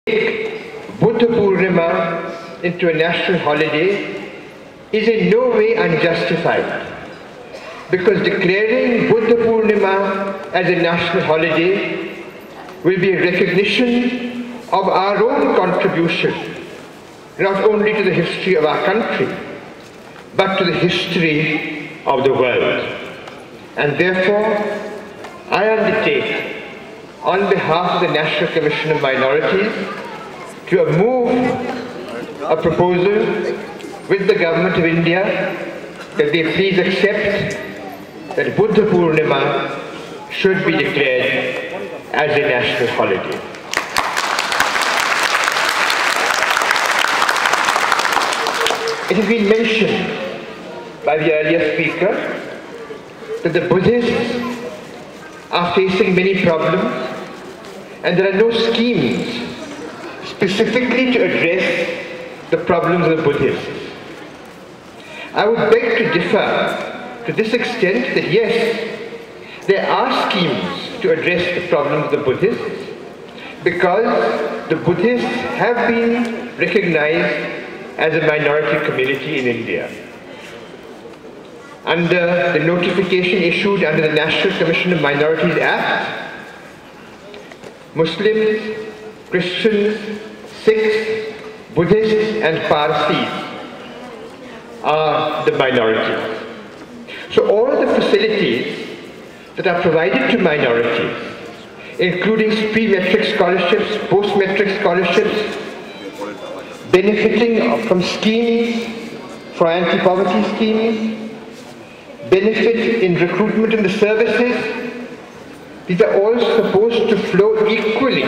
Buddha Purnima into a national holiday is in no way unjustified, because declaring Buddha Purnima as a national holiday will be a recognition of our own contribution, not only to the history of our country, but to the history of the world. And therefore, I undertake, on behalf of the National Commission of Minorities, to move a proposal with the Government of India that they please accept that Buddha Purnima should be declared as a national holiday. It has been mentioned by the earlier speaker that the Buddhists are facing many problems and there are no schemes specifically to address the problems of the Buddhists. I would beg to differ to this extent that yes, there are schemes to address the problems of the Buddhists because the Buddhists have been recognized as a minority community in India. Under the notification issued under the National Commission of Minorities Act, Muslims, Christians, Sikhs, Buddhists and Parsis are the minorities. So all the facilities that are provided to minorities, including pre-metric scholarships, post-metric scholarships, benefiting from schemes for anti-poverty schemes, benefit in recruitment in the services, these are all supposed to flow equally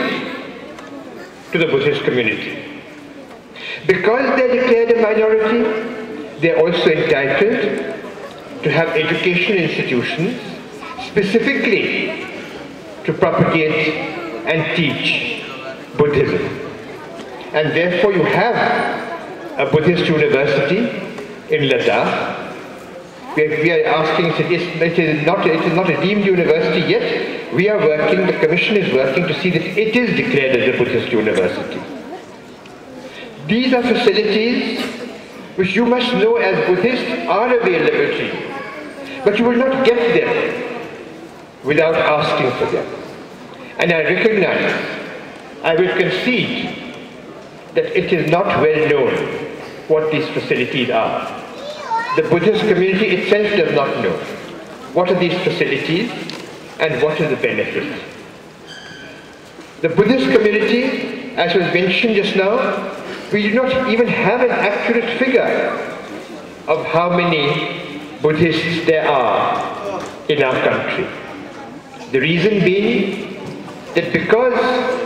to the Buddhist community. Because they are declared a minority, they are also entitled to have educational institutions specifically to propagate and teach Buddhism. And therefore you have a Buddhist university in Ladakh. We are asking, it is not a deemed university yet. We are working, the Commission is working to see that it is declared as a Buddhist university. These are facilities which you must know as Buddhists are available to you. But you will not get them without asking for them. And I recognize, I will concede that it is not well known what these facilities are. The Buddhist community itself does not know what are these facilities and what is the benefit. The Buddhist community, as was mentioned just now, we do not even have an accurate figure of how many Buddhists there are in our country. The reason being that because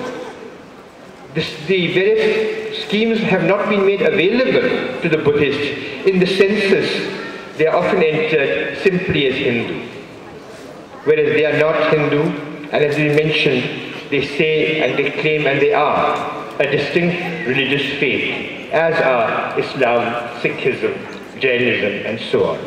the various schemes have not been made available to the Buddhists in the census, they are often entered simply as Hindu, whereas they are not Hindu, and as we mentioned, they say and they claim and they are a distinct religious faith, as are Islam, Sikhism, Jainism, and so on.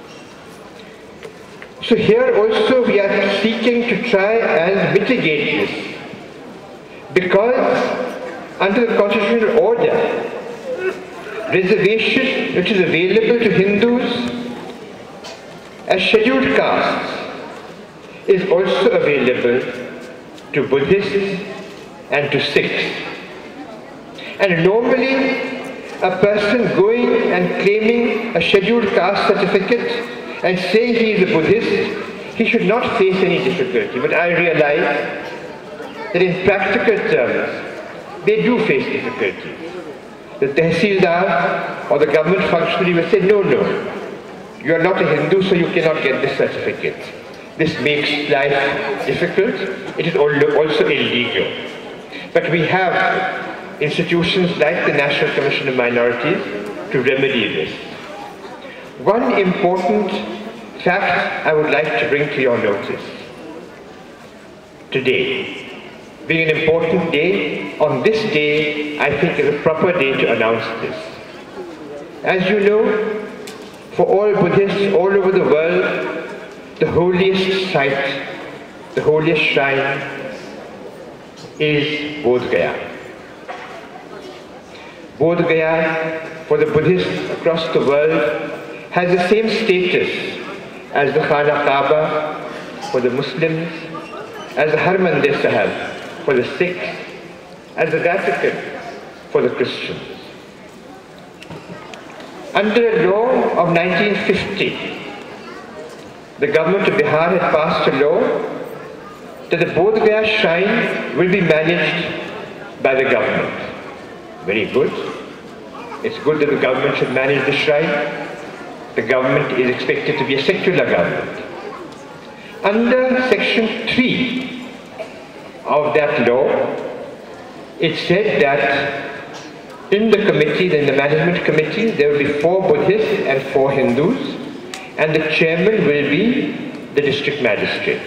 So here also we are seeking to try and mitigate this, because under the constitutional order, reservation which is available to Hindus as scheduled castes is also available to Buddhists and to Sikhs. And normally a person going and claiming a scheduled caste certificate and saying he is a Buddhist, he should not face any difficulty. But I realize that in practical terms, they do face difficulties. The Tehsildar or the government functionary will say, no, you are not a Hindu, so you cannot get this certificate. This makes life difficult. It is also illegal. But we have institutions like the National Commission of Minorities to remedy this. One important fact I would like to bring to your notice. Today, being an important day, on this day, I think is a proper day to announce this. As you know, for all Buddhists all over the world, the holiest site, the holiest shrine is Bodh Gaya. Bodh Gaya, for the Buddhists across the world, has the same status as the Khana Kaaba for the Muslims, as the Harmandir Sahib for the Sikhs, as the Vatican for the Christians. Under a law of 1950, the government of Bihar had passed a law that the Bodh Gaya shrine will be managed by the government. Very good. It's good that the government should manage the shrine. The government is expected to be a secular government. Under section 3 of that law, it said that in the committee, in the management committee, there will be 4 Buddhists and 4 Hindus, and the chairman will be the district magistrate.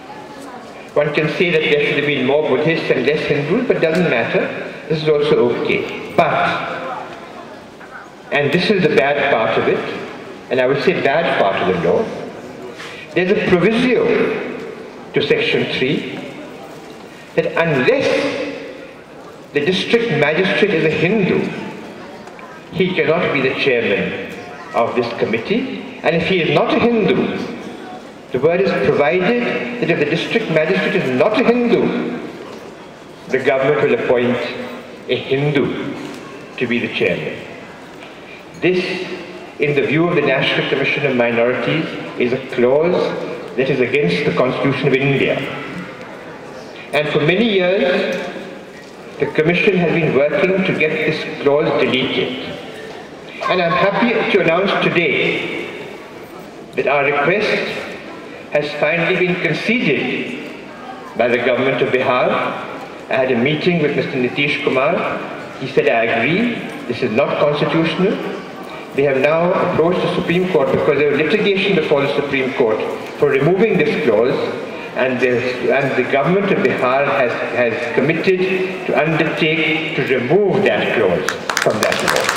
One can say that there should have been more Buddhists and less Hindus, but it doesn't matter. This is also okay. But, and this is the bad part of it, and I would say bad part of the law, there's a proviso to section 3 that unless the district magistrate is a Hindu, he cannot be the chairman of this committee. And if he is not a Hindu, the word is provided that if the district magistrate is not a Hindu, the government will appoint a Hindu to be the chairman. This, in the view of the National Commission of Minorities, is a clause that is against the Constitution of India. And for many years, the Commission has been working to get this clause deleted. And I'm happy to announce today that our request has finally been conceded by the government of Bihar. I had a meeting with Mr. Nitish Kumar. He said, I agree, this is not constitutional. They have now approached the Supreme Court because there was litigation before the Supreme Court for removing this clause, and the government of Bihar has committed to undertake to remove that clause from that law.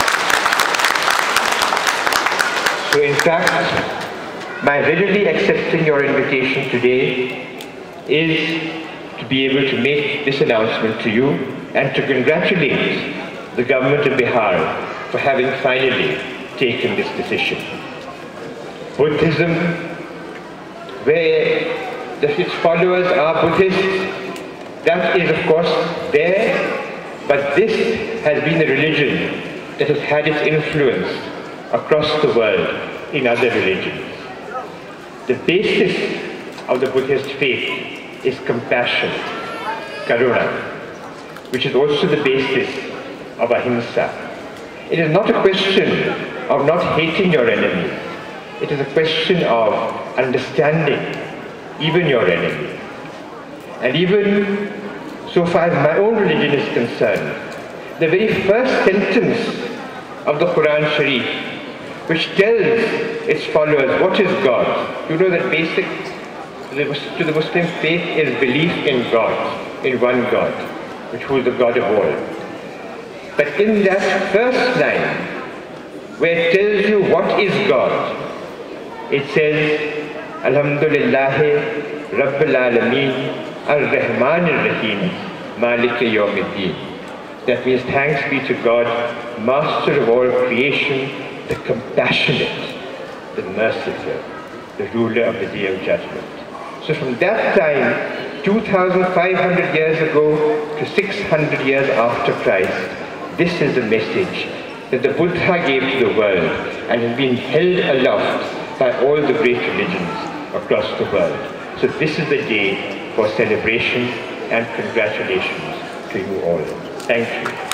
So in fact, by readily accepting your invitation today is to be able to make this announcement to you and to congratulate the government of Bihar for having finally taken this decision. Buddhism, where its followers are Buddhists, that is of course there, but this has been a religion that has had its influence across the world in other religions. The basis of the Buddhist faith is compassion, karuna, which is also the basis of ahimsa. It is not a question of not hating your enemy. It is a question of understanding even your enemy. And even so far as my own religion is concerned, the very first sentence of the Quran Sharif, which tells its followers what is God. You know that basic to the Muslim faith is belief in God, in one God, which who is the God of all. But in that first line, where it tells you what is God, it says, Alhamdulillahi Rabbil Alameen Ar-Rahman Ar-Rahim Maliki Yawmiddin. That means thanks be to God, Master of all creation, the compassionate, the merciful, the ruler of the Day of Judgment. So from that time, 2,500 years ago to 600 years after Christ, this is the message that the Buddha gave to the world and has been held aloft by all the great religions across the world. So this is the day for celebration and congratulations to you all. Thank you.